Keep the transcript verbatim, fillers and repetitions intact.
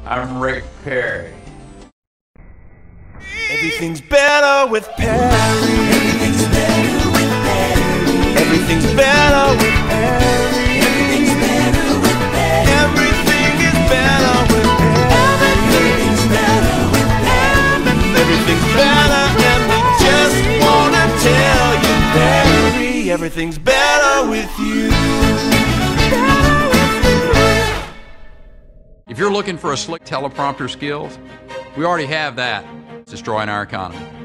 I'm Rick Perry. Everything's better with Perry. Everything's better with Perry. Everything's better with Perry. Everything's better with Perry. Everything is better with Perry. Everything's better with Perry. Everything's better, and we just wanna tell you, Perry, everything's better with you. If you're looking for a slick teleprompter skills, we already have that. It's destroying our economy.